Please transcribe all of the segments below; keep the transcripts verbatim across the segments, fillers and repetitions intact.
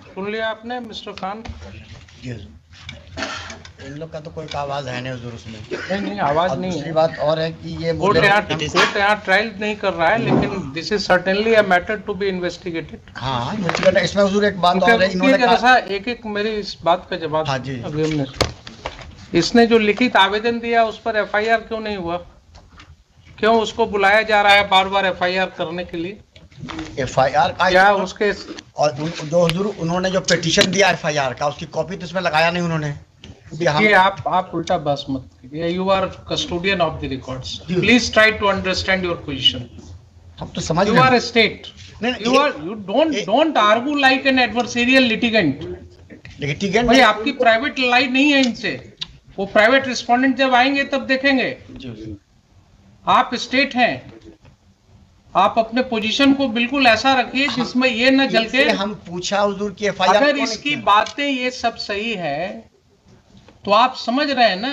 सुन लिया आपने मिस्टर खान? इन लोग का तो कोई आवाज है नहीं हुजूर उसमें। नहीं नहीं आवाज नहीं दूसरी है। बात और है कि ये कोर्ट यहाँ कोर्ट यहाँ ट्रायल नहीं कर रहा है, लेकिन this is certainly a matter to be investigated. हाँ इन्वेस्टिगेट। इसमें हुजूर एक बात और है, इन्होंने जरा सा एक एक मेरी इस बात का जवाब। हाँ जी। अभी हमने इसने जो लिखित आवेदन दिया उस पर एफ आई आर क्यों नहीं हुआ? क्यों उसको बुलाया जा रहा है बार बार एफ आई आर करने के लिए? एफ आई आर का क्या उसके और उन, जो हुजूर उन्होंने जो पिटीशन दिया एफ आई आर का, उसकी कॉपी तो इसमें लगाया नहीं उन्होंने। ये आप आप उल्टा बस मत कीजिए। You are custodian of the records, please try to understand your position. हम तो समझ you are a state, you are you don't don't argue like an adversarial litigant. Litigant भाई आपकी प्राइवेट लाइन नहीं है इनसे। वो प्राइवेट रिस्पोंडेंट जब आएंगे तब देखेंगे। आप स्टेट हैं, आप अपने पोजीशन को बिल्कुल ऐसा रखिए जिसमें ये न जल के। हम पूछा हुजूर की एफ आई आर अगर इसकी बातें ये सब सही है तो आप समझ रहे हैं ना,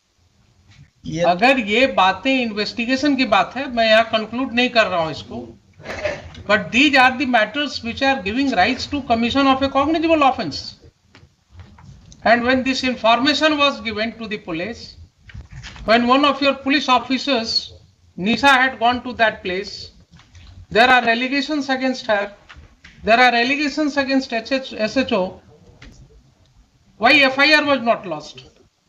ये अगर ये बातें इन्वेस्टिगेशन की बात है, मैं यहाँ कंक्लूड नहीं कर रहा हूँ इसको, but these are the matters which are giving rights to commission of a cognizable offence. And when this information was given to the police, when one of your police officers, Nisha, had gone to that place, there are allegations against her, there are allegations against S H O. Why F I R was not lodged?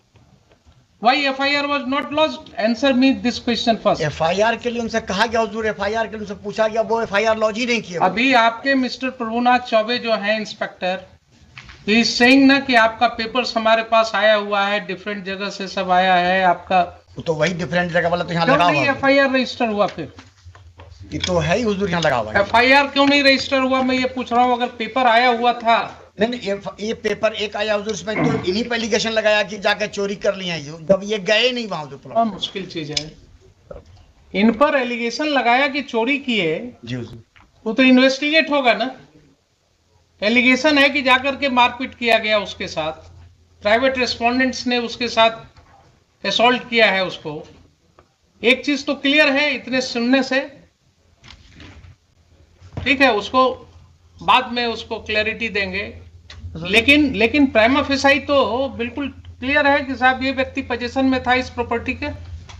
Why F I R was not lodged? Answer me this question first. F I R के लिए उनसे कहा गया हुजूर, F I R के लिए उनसे पूछा गया, वो एफ आई आर लॉन्च ही नहीं किया। अभी आपके मिस्टर प्रभुनाथ चौबे जो हैं इंस्पेक्टर, ही इज सेइंग ना कि आपका पेपर्स हमारे पास आया हुआ है, डिफरेंट जगह से सब आया है आपका। तो वही डिफरेंट जगह वाला तो यहाँ लगा हुआ है। एफ आई आर रजिस्टर हुआ? फिर ये तो है ही हुजूर यहाँ लगा हुआ है। एफ आई आर क्यों नहीं रजिस्टर हुआ? मैं ये पूछ रहा हूँ। अगर पेपर आया हुआ था। नहीं नहीं, ये, ये पेपर एक आया हुजूर, इसमें तो इन्हीं पे एलिगेशन लगाया कि जाकर चोरी कर लिया, जब ये गए नहीं वहां। तो मुश्किल चीज है। इन पर एलिगेशन लगाया कि चोरी किए जी हुजूर, वो तो इन्वेस्टिगेट होगा ना। एलिगेशन है कि जाकर के मारपीट किया गया उसके साथ, प्राइवेट रेस्पोंडेंट्स ने उसके साथ असॉल्ट किया है उसको। एक चीज तो क्लियर है इतने सुनने से, ठीक है, उसको बाद में उसको क्लैरिटी देंगे, लेकिन लेकिन प्राइमा फेसाई तो बिल्कुल क्लियर है कि साहब ये व्यक्ति पोजीशन में था इस प्रॉपर्टी के,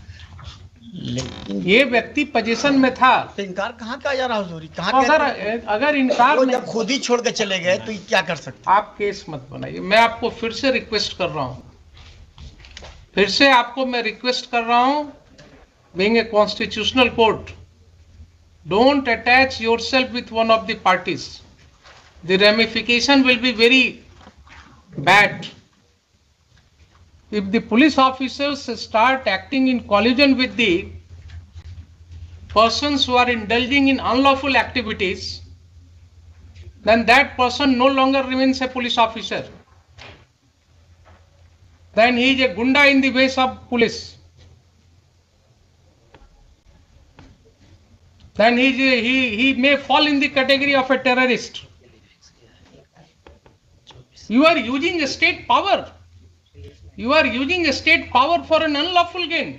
ये व्यक्ति पोजीशन में था। तो इनकार कहाँ का जा रहा हुजूर? कहाँ? अगर अगर इनकार जब खुद ही छोड़ के चले गए तो क्या कर सकते? आप केस मत बनाइए। मैं आपको फिर से रिक्वेस्ट कर रहा हूं, फिर से आपको मैं रिक्वेस्ट कर रहा हूं, being a constitutional court, don't attach yourself with one of the parties. The ramification will be very bad. If the police officers start acting in collusion with the persons who are indulging in unlawful activities, then that person no longer remains a police officer. Then he is a gunda in the ways of police. Then he, he, he may fall in the category of a terrorist. You are using a state power. You are using a state power for an unlawful gain.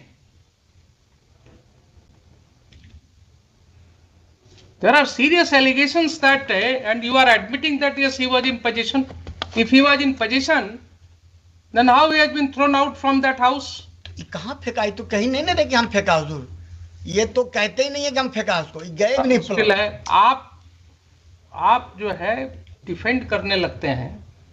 There are serious allegations that, uh, and you are admitting that yes, he was in possession. If he was in possession, then how he has been thrown out from that house? कहाँ फेंका? तो कहीं नहीं ना कि हम फेंका हुजूर, ये तो कहते ही नहीं है कि हम फेंका उसको, गए भी नहीं। मुश्किल है। आप आप जो है डिफेंड करने लगते हैं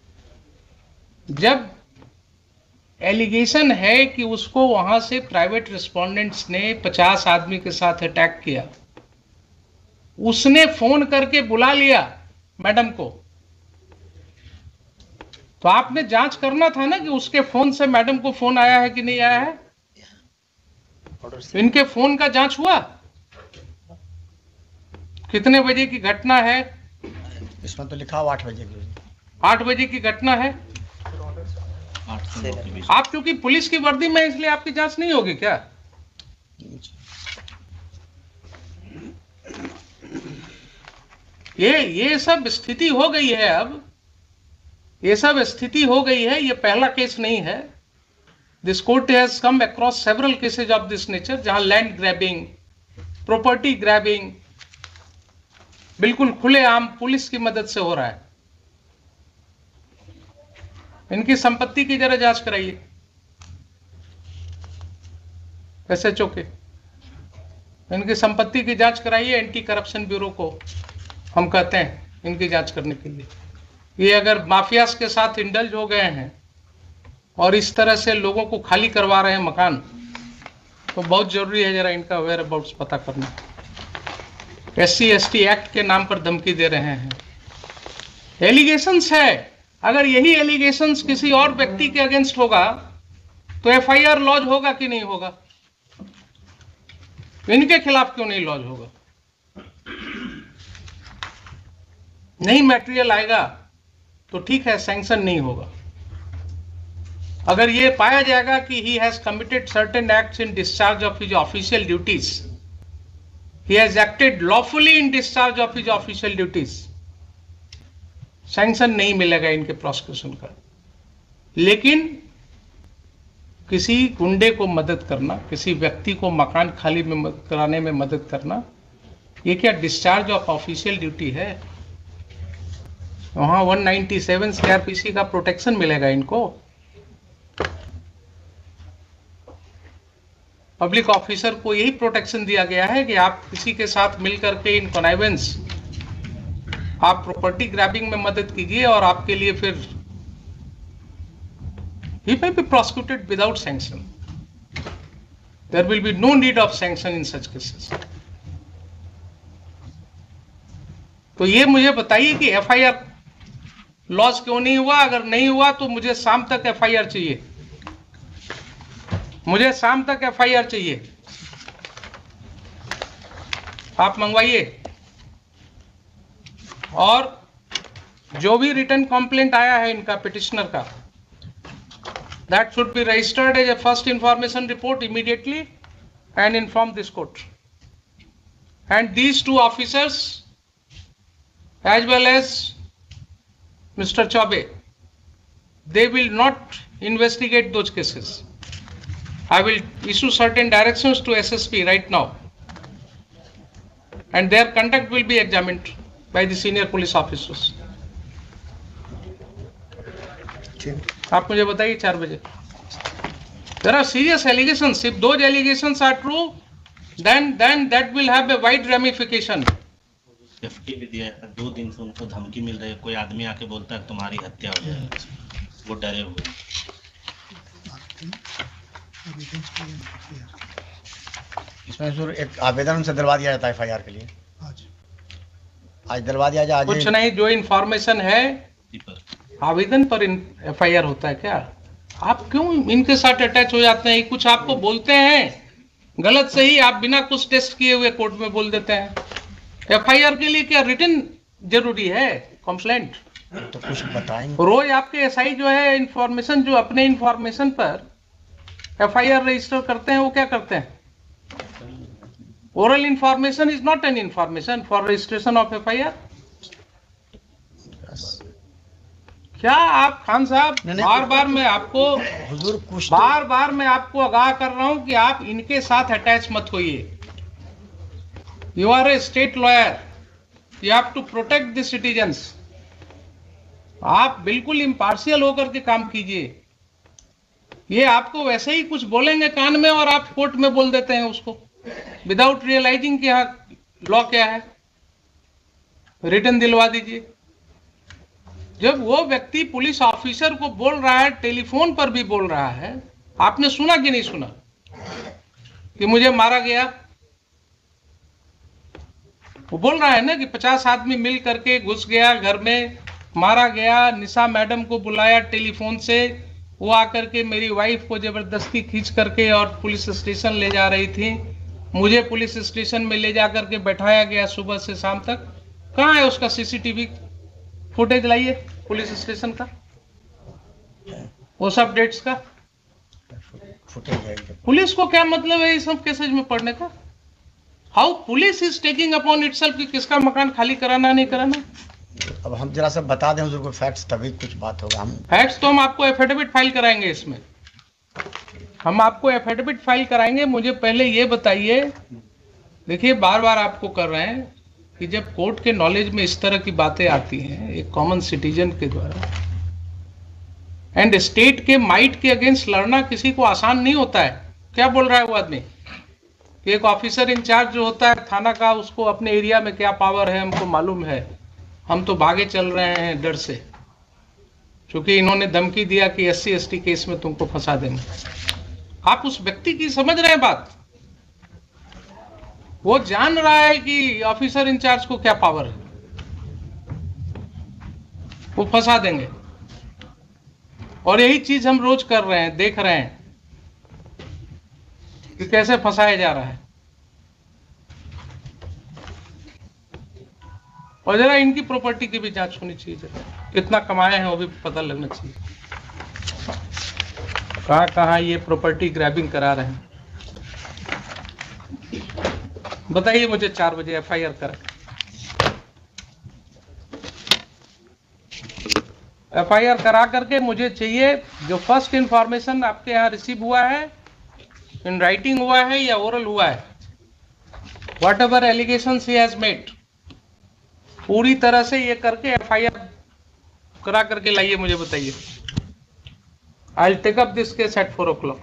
जब एलिगेशन है कि उसको वहां से प्राइवेट रिस्पोंडेंट्स ने पचास आदमी के साथ अटैक किया, उसने फोन करके बुला लिया मैडम को, तो आपने जांच करना था ना कि उसके फोन से मैडम को फोन आया है कि नहीं आया है। इनके फोन का जांच हुआ? कितने बजे की घटना है? इसमें तो लिखा हुआ आठ बजे की। आठ बजे की घटना है। आप क्योंकि पुलिस की वर्दी में, इसलिए आपकी जांच नहीं होगी क्या? ये ये सब स्थिति हो गई है। अब ये सब स्थिति हो गई है। ये पहला केस नहीं है। This court has come across several cases of this nature, जहां लैंड ग्रैबिंग, प्रॉपर्टी ग्रैबिंग बिल्कुल खुलेआम पुलिस की मदद से हो रहा है। इनकी संपत्ति की जरा जांच कराइए एस एच ओ के, इनकी संपत्ति की जांच कराइए। एंटी करप्शन ब्यूरो को हम कहते हैं इनकी जांच करने के लिए। ये अगर माफियाज के साथ इंडल्ज हो गए हैं और इस तरह से लोगों को खाली करवा रहे हैं मकान, तो बहुत जरूरी है जरा इनका वेयर अबाउट्स पता करना। S C S T act के नाम पर धमकी दे रहे हैं। एलिगेशंस है, अगर यही एलिगेशंस किसी और व्यक्ति के अगेंस्ट होगा तो एफ आई आर लॉन्च होगा कि नहीं होगा? इनके खिलाफ क्यों नहीं लॉन्च होगा? नहीं मटेरियल आएगा तो ठीक है, सैंक्शन नहीं होगा। अगर ये पाया जाएगा कि he has committed certain acts in discharge of his official duties, he has acted lawfully in discharge of his official duties, sanction नहीं मिलेगा इनके प्रोसिक्यूशन का। लेकिन किसी गुंडे को मदद करना, किसी व्यक्ति को मकान खाली में मदद कराने में मदद करना, ये क्या डिस्चार्ज ऑफ ऑफिशियल ड्यूटी है? वहां एक सौ सत्तानवे सी आर पी सी का प्रोटेक्शन मिलेगा इनको। पब्लिक ऑफिसर को यही प्रोटेक्शन दिया गया है कि आप किसी के साथ मिलकर के इन कॉनाइवेंस, आप प्रॉपर्टी ग्रैबिंग में मदद कीजिए और आपके लिए फिर he may be prosecuted without sanction. There will be no need of sanction in such cases. तो ये मुझे बताइए कि एफ आई आर लॉन्च क्यों नहीं हुआ? अगर नहीं हुआ तो मुझे शाम तक एफ आई आर चाहिए, मुझे शाम तक एफ आई आर चाहिए। आप मंगवाइए। और जो भी रिटर्न कंप्लेंट आया है इनका पिटिशनर का, that should be registered as a first information report immediately and inform this court. And these two officers as well as Mister Chaube, they will not investigate those cases. I will issue certain directions to S S P right now, and their conduct will be examined by the senior police officers. आप मुझे बताइए चार बजे। There are serious allegations. If those allegations are true, then then that will have a wide ramification. Safety भी दिया है, दो दिन से उनको धमकी मिल रही है। कोई आदमी आके बोलता है तुम्हारी हत्या हो जाएगी, वो डरे हुए। इसमें सर एक आवेदन उनसे दिलवा दिया जाता है एफ आई आर के लिए। आज आज दिलवा दिया जाए। कुछ नहीं, जो इंफॉर्मेशन है आवेदन पर एफ आई आर होता है क्या? आप क्यों इनके साथ अटैच हो जाते हैं? कुछ आपको बोलते हैं गलत सही, आप बिना कुछ टेस्ट किए हुए कोर्ट में बोल देते हैं। एफ आई आर के लिए क्या रिटन जरूरी है? कंप्लेंट तो कुछ बताएंगे। रोज आपके एस आई जो है इंफॉर्मेशन, जो अपने इंफॉर्मेशन पर एफ आई आर रजिस्टर करते हैं, वो क्या करते हैं? Oral information is not an information for registration of F I R. क्या आप खान साहब, बार बार मैं आपको हुजूर कुछ बार बार मैं आपको आगाह कर रहा हूं कि आप इनके साथ अटैच मत होइए। You are a state lawyer, you have to protect the citizens. आप बिल्कुल इम्पार्शियल होकर के काम कीजिए। ये आपको वैसे ही कुछ बोलेंगे कान में और आप कोर्ट में बोल देते हैं उसको, विदाउट रियलाइजिंग कि हाँ लॉ क्या है। रिटर्न दिलवा दीजिए। जब वो व्यक्ति पुलिस ऑफिसर को बोल रहा है, टेलीफोन पर भी बोल रहा है, आपने सुना कि नहीं सुना कि मुझे मारा गया? वो बोल रहा है ना कि पचास आदमी मिल करके घुस गया घर में, मारा गया। निशा मैडम को बुलाया टेलीफोन से, वो आकर के मेरी वाइफ को जबरदस्ती खींच करके और पुलिस स्टेशन ले जा रही थी। मुझे पुलिस स्टेशन में ले जा करके बैठाया गया सुबह से शाम तक। कहाँ है उसका सीसीटीवी फुटेज? लाइए पुलिस स्टेशन का, वो सब डेट्स का फुटेज। पुलिस को क्या मतलब है इस सब केसेज में पढ़ने का? How police is taking upon itself कि किसका मकान खाली कराना नहीं कराना। अब हम जरा सा बता दें हुजूर को फैक्ट्स, तभी कुछ बात होगा। हम फैक्ट्स तो हम आपको एफिडेविट फाइल कराएंगे, इसमें हम आपको एफिडेविट फाइल कराएंगे। मुझे पहले ये बताइए, देखिए बार बार आपको कर रहे हैं कि जब कोर्ट के नॉलेज में इस तरह की बातें आती हैं एक कॉमन सिटीजन के द्वारा, एंड स्टेट के माइट के अगेंस्ट लड़ना किसी को आसान नहीं होता है। क्या बोल रहा है वो आदमी कि एक ऑफिसर इंचार्ज जो होता है थाना का, उसको अपने एरिया में क्या पावर है हमको मालूम है, हम तो भागे चल रहे हैं डर से, क्योंकि इन्होंने धमकी दिया कि S C S T case में तुमको फंसा देंगे। आप उस व्यक्ति की समझ रहे हैं बात? वो जान रहा है कि ऑफिसर इंचार्ज को क्या पावर है, वो फंसा देंगे। और यही चीज हम रोज कर रहे हैं, देख रहे हैं कि कैसे फंसाया जा रहा है। और जरा इनकी प्रॉपर्टी की भी जांच होनी चाहिए, जरा कितना कमाए हैं वो भी पता लगना चाहिए, कहां कहां ये प्रॉपर्टी ग्रैबिंग करा रहे हैं। बताइए मुझे, चार बजे एफ आई आर करा, एफ आई आर करा करके मुझे चाहिए जो फर्स्ट इंफॉर्मेशन आपके यहाँ रिसीव हुआ है, इन राइटिंग हुआ है या ओरल हुआ है, whatever allegations he has made, पूरी तरह से ये करके एफ आई आर करा करके लाइए, मुझे बताइए। I will take up this case at four o'clock.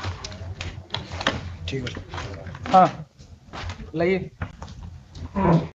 ठीक है, हाँ लाइए।